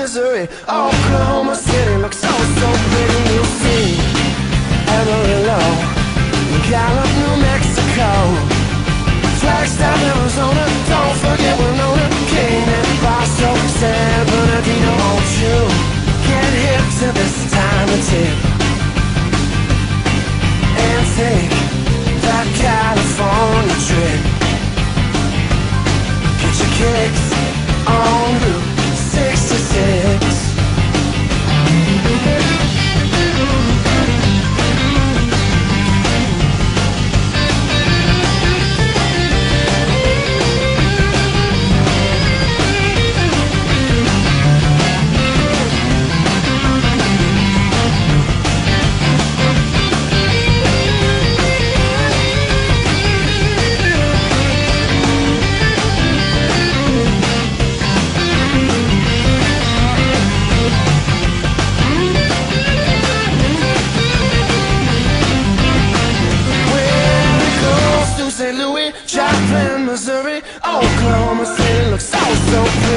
Missouri. Oklahoma City looks so, so pretty. You'll see Amarillo, Gallup, New Mexico, Flagstaff, Arizona. Don't forget Winona, Canaan, Barstow, San Bernardino. Won't you get hip to this time of tip and take that California trip? Get your kicks on Route 66. St. Louis, Joplin, Missouri. Oklahoma City looks so, so pretty.